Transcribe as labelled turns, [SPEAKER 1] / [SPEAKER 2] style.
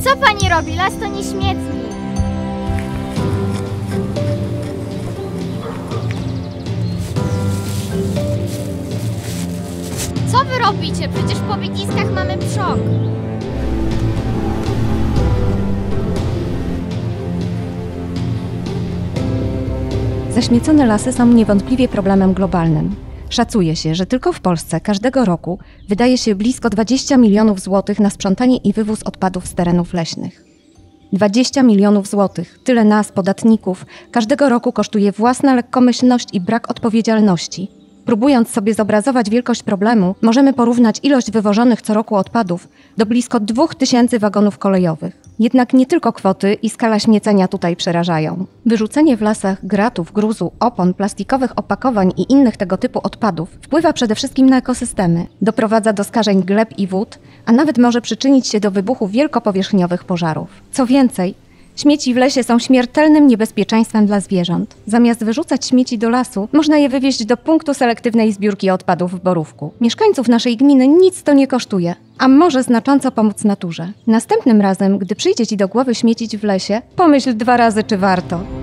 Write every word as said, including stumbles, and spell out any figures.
[SPEAKER 1] Co pani robi? Las to nie śmietnik. Co wy robicie? Przecież po wyciskach mamy przok.
[SPEAKER 2] Zaśmiecone lasy są niewątpliwie problemem globalnym. Szacuje się, że tylko w Polsce każdego roku wydaje się blisko dwadzieścia milionów złotych na sprzątanie i wywóz odpadów z terenów leśnych. dwadzieścia milionów złotych, tyle nas, podatników, każdego roku kosztuje własna lekkomyślność i brak odpowiedzialności. Próbując sobie zobrazować wielkość problemu, możemy porównać ilość wywożonych co roku odpadów do blisko dwóch tysięcy wagonów kolejowych. Jednak nie tylko kwoty i skala śmiecenia tutaj przerażają. Wyrzucenie w lasach gratów, gruzu, opon, plastikowych opakowań i innych tego typu odpadów wpływa przede wszystkim na ekosystemy, doprowadza do skażeń gleb i wód, a nawet może przyczynić się do wybuchu wielkopowierzchniowych pożarów. Co więcej, śmieci w lesie są śmiertelnym niebezpieczeństwem dla zwierząt. Zamiast wyrzucać śmieci do lasu, można je wywieźć do punktu selektywnej zbiórki odpadów w Borówku. Mieszkańców naszej gminy nic to nie kosztuje, a może znacząco pomóc naturze. Następnym razem, gdy przyjdzie ci do głowy śmiecić w lesie, pomyśl dwa razy, czy warto.